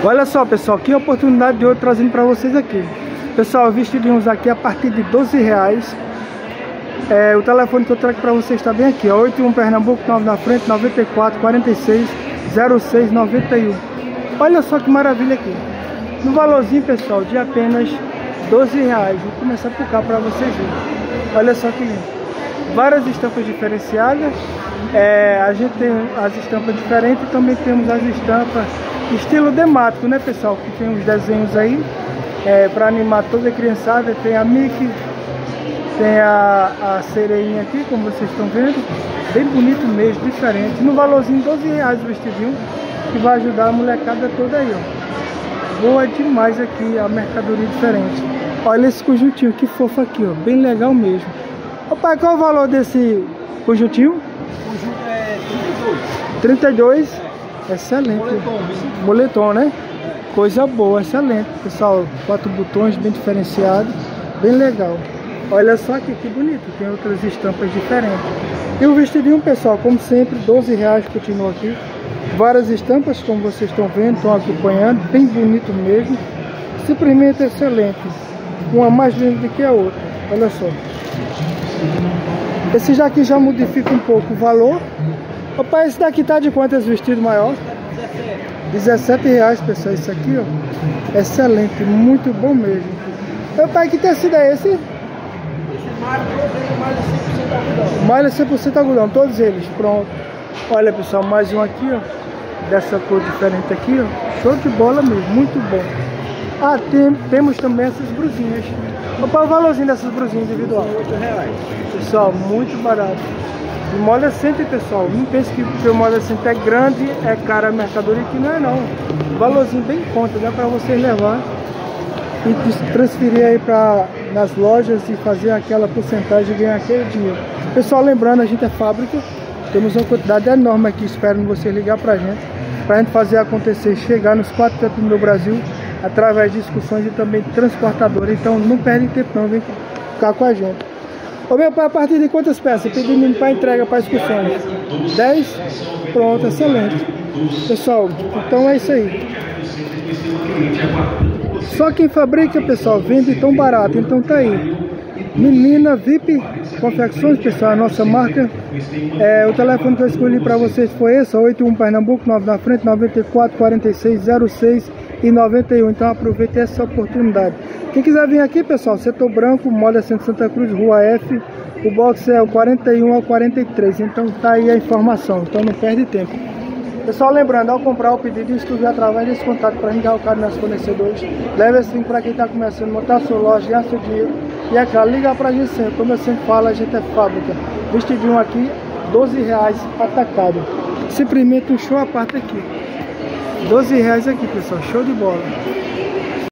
Olha só, pessoal, que oportunidade de hoje trazendo para vocês aqui. Pessoal, vestidinhos aqui a partir de R$12. O telefone que eu trago para vocês está bem aqui, ó, 81 Pernambuco, 9 na frente, 94 46 06 91. Olha só que maravilha aqui. No valorzinho, pessoal, de apenas R$12. Vou começar por cá para vocês verem. Olha só que lindo. Várias estampas diferenciadas. A gente tem as estampas diferentes e também temos as estampas estilo temático, né, pessoal? Que tem uns desenhos aí para animar toda a criançada. Tem a Mickey, tem a sereinha aqui, como vocês estão vendo. Bem bonito mesmo, diferente. No valorzinho R$12 o vestidinho, que vai ajudar a molecada toda aí, ó. Boa demais aqui, a mercadoria diferente. Olha esse conjuntinho, que fofo aqui, ó. Bem legal mesmo. Ô pai, qual é o valor desse conjuntinho? O conjunto é 32. Excelente. Moletom, né? Coisa boa, excelente. Pessoal, 4 botões, bem diferenciado. Bem legal. Olha só aqui, que bonito. Tem outras estampas diferentes. E o vestidinho, pessoal, como sempre, R$12 continua aqui. Várias estampas, como vocês estão vendo, estão acompanhando. Bem bonito mesmo. Simplesmente excelente. Uma mais linda do que a outra. Olha só. Esse aqui já modifica um pouco o valor. Opa, esse daqui tá de quanto esse vestido maior? R$17, pessoal. Isso aqui, ó. Excelente, muito bom mesmo. Meu pai, que tecido é esse? Malha 100% algodão, todos eles. Pronto. Olha, pessoal, mais um aqui, ó. Dessa cor diferente aqui, ó. Show de bola mesmo, muito bom. Ah, temos também essas brusinhas. Opa, o valorzinho dessas brusinhas individual? R$8. Pessoal, muito barato. E moda center, pessoal, não pense que o moda center é grande, é cara a mercadoria, que não é não. Valorzinho bem em conta, dá para vocês levar e transferir aí nas lojas e fazer aquela porcentagem e ganhar aquele dinheiro. Pessoal, lembrando, a gente é fábrica, temos uma quantidade enorme aqui, espero vocês ligar pra gente fazer acontecer, chegar nos 4 cantos do Brasil, através de discussões e também transportadora. Então não perde tempo não, vem ficar com a gente. Ô meu pai, a partir de quantas peças? Pedindo para entrega para excursões? 10? Pronto, excelente. Pessoal, então é isso aí. Só quem fabrica, pessoal, vende tão barato. Então tá aí. Menina VIP Confecções, pessoal, a nossa marca. O telefone que eu escolhi para vocês foi esse, 81 Pernambuco, 9 na frente, 94 46 06 e 91. Então aproveite essa oportunidade. Quem quiser vir aqui, pessoal, setor branco, Moda Centro Santa Cruz, Rua F, o box é o 41 ao 43. Então tá aí a informação, então não perde tempo. Pessoal, lembrando, ao comprar o pedido, escrever através desse contato para enviar o carro nos fornecedores. Leve esse link para quem está começando a montar a sua loja, ganhar seu dinheiro. E é claro, liga para a gente sempre. Como eu sempre falo, a gente é fábrica. Vestidinho aqui, R$12 atacado. Simplesmente um show à parte aqui. R$12 aqui, pessoal, show de bola.